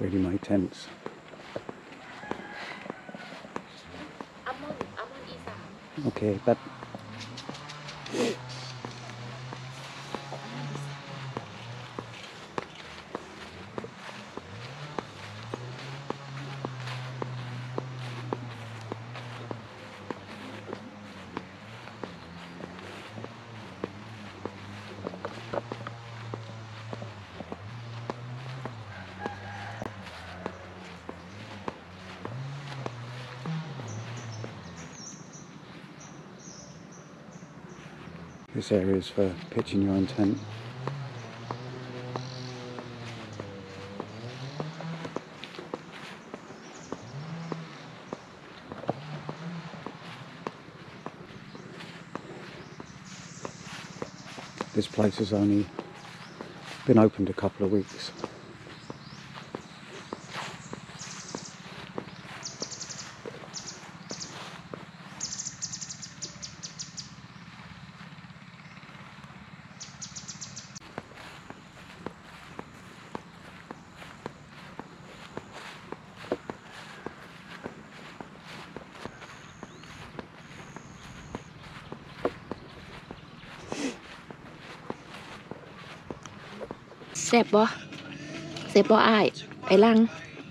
ready-made tents. Okay, but this area is for pitching your own tent. This place has only been opened a couple of weeks. Xẹp bò ai ấy lăng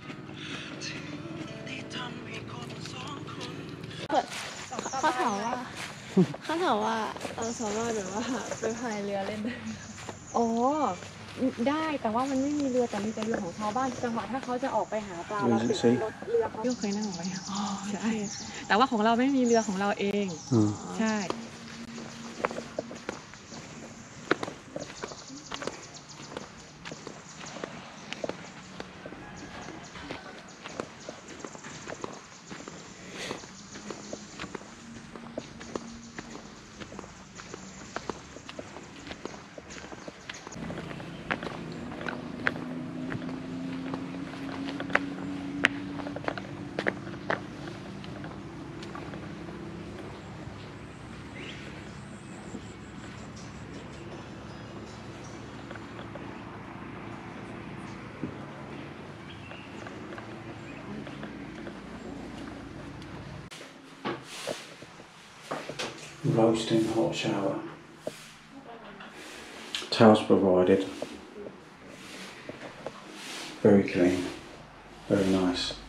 เขาถามว่าเราสามารถแบบว่าไปพายเรือเล่นได้อ๋อได้แต่ว่ามันไม่มีเรือแต่มีแต่เรือของชาวบ้านจังหวะถ้าเขาจะออกไปหาปลาเราติดรถเรือเขาเคยนั่งไหมอ๋อใช่แต่ว่าของเราไม่มีเรือของเราเองใช่ Roasting hot shower. Towels provided. Very clean, very nice.